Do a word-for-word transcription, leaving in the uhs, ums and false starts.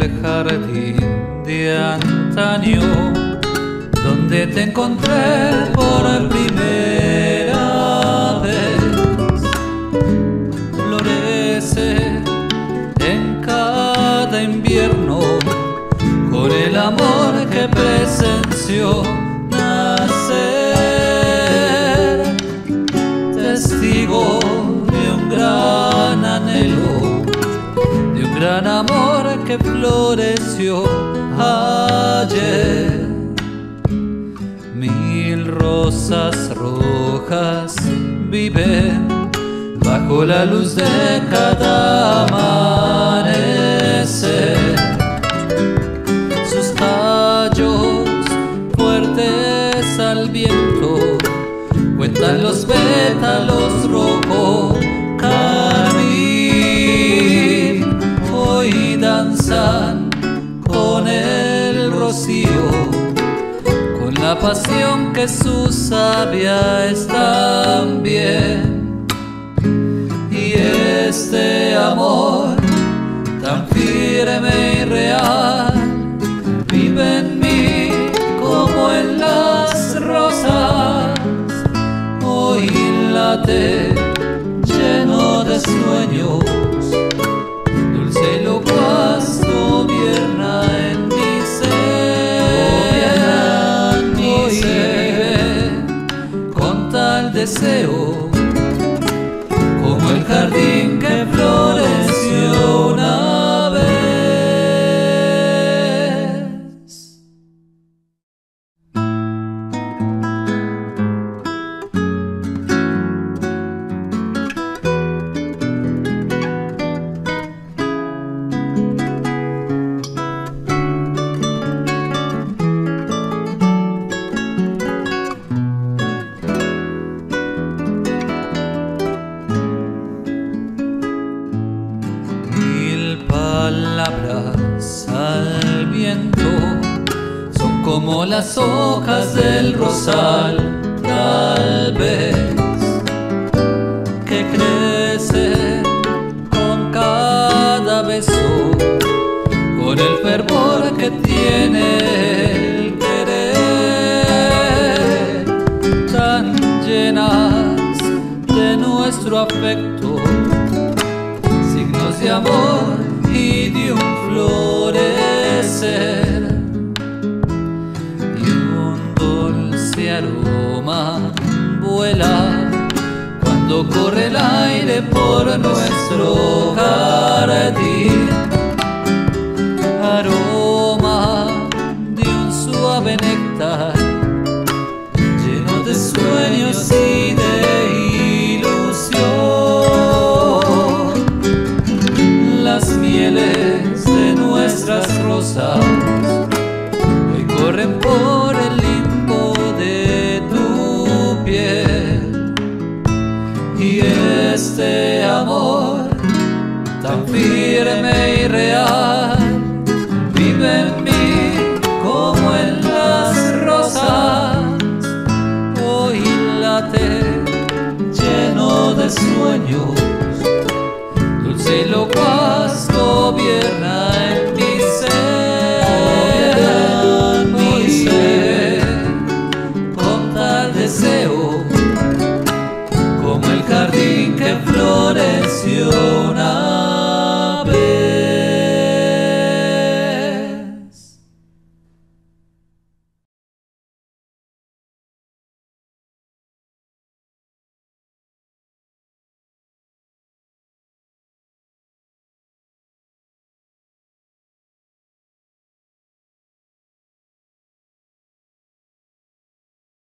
jardín de antaño, donde te encontré por primera vez. Florece en cada invierno con el amor que presenció nacer, testigo de un gran anhelo, de un gran amor que floreció ayer. Mil rosas rojas viven bajo la luz de cada amanecer. Sus tallos fuertes al viento cuentan los pétalos rojo carmín. Hoy danzan con el rocío, con la pasión que su savia es también. Y este amor tan firme y real vive en mí como en las rosas. Hoy late lleno de sueños, dulce y locuaz gobierna en mi ser. Hoy vive con tal deseo como el jardín que floreció una vez. Palabras al viento son como las hojas del rosal, tal vez, que crece con cada beso, con el fervor que tiene el querer, tan llenas de nuestro afecto, signos de amor y de un florecer, y un dulce aroma vuela cuando corre el aire por nuestro jardín, aroma de un suave néctar lleno de sueños y de las mieles de nuestras rosas hoy corren por